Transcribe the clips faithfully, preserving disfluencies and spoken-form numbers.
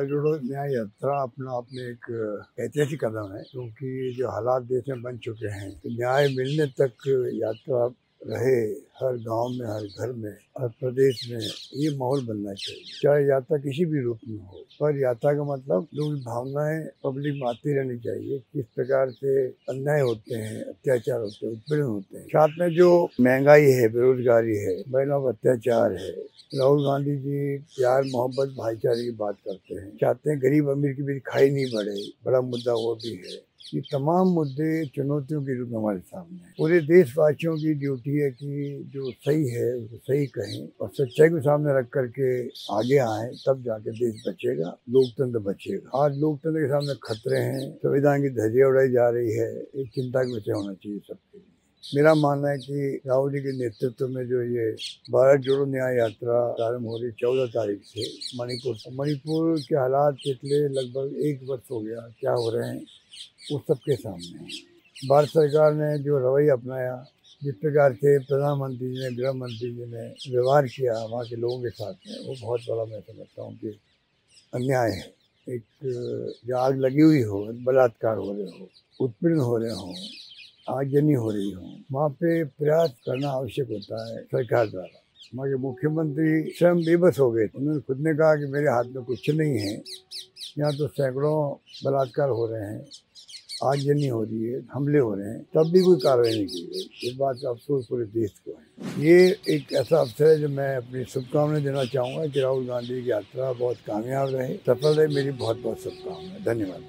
भारत जोड़ो न्याय यात्रा अपना आप में एक ऐतिहासिक कदम है, क्योंकि जो हालात देश में बन चुके हैं, तो न्याय मिलने तक यात्रा रहे हर गांव में, हर घर में, हर प्रदेश में ये माहौल बनना चाहिए। चाहे यात्रा किसी भी रूप में हो, पर यात्रा का मतलब लोग भावनाएं पब्लिक में आती रहनी चाहिए। किस प्रकार से अन्याय होते हैं, अत्याचार होते हैं, उत्पीड़न होते हैं, साथ में जो महंगाई है, बेरोजगारी है, महिलाओं का अत्याचार है। राहुल गांधी जी प्यार, मोहब्बत, भाईचारे की बात करते हैं, चाहते हैं गरीब अमीर के बीच खाई नहीं बढ़े, बड़ा मुद्दा वो भी है। ये तमाम मुद्दे चुनौतियों के रूप में हमारे सामने हैं। पूरे देशवासियों की ड्यूटी है कि जो सही है उसको सही कहें और सच्चाई को सामने रख करके आगे आए, तब जाके देश बचेगा, लोकतंत्र बचेगा। आज लोकतंत्र के सामने खतरे हैं, संविधान की धज्जियां उड़ाई जा रही है, एक चिंता का विषय होना चाहिए सबके लिए। मेरा मानना है कि राहुल जी के नेतृत्व में जो ये भारत जोड़ो न्याय यात्रा प्रारंभ हो रही चौदह तारीख से मणिपुर मणिपुर के हालात पिछले लगभग एक वर्ष हो गया क्या हो रहे हैं वो सबके सामने है। भारत सरकार ने जो रवैया अपनाया, जिस प्रकार से प्रधानमंत्री जी ने, गृह मंत्री जी ने व्यवहार किया वहाँ के लोगों के साथ में, वो बहुत बड़ा मैं समझता हूँ कि अन्याय है। एक जो आग लगी हुई हो, बलात्कार हो रहे हो, उत्पीड़न हो रहे हों, आगजनी हो रही हो, वहाँ पे प्रयास करना आवश्यक होता है सरकार द्वारा। वहाँ के मुख्यमंत्री स्वयं बेबस हो गए। उन्होंने खुद ने कहा कि मेरे हाथ में कुछ नहीं है, यहाँ तो सैकड़ों बलात्कार हो रहे हैं, आगजनी हो रही है, हमले हो रहे हैं, तब भी कोई कार्रवाई नहीं की गई। इस बात का अफसोस पूरे देश को है। ये एक ऐसा अवसर है जो मैं अपनी शुभकामनाएं देना चाहूँगा कि राहुल गांधी की यात्रा बहुत कामयाब रहे, सफल रहे। मेरी बहुत बहुत शुभकामनाएं। धन्यवाद।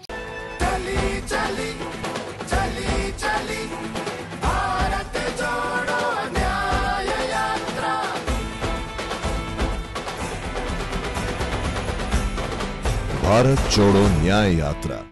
चली चली चली चली भारत जोड़ो न्याय यात्रा। भारत जोड़ो न्याय यात्रा।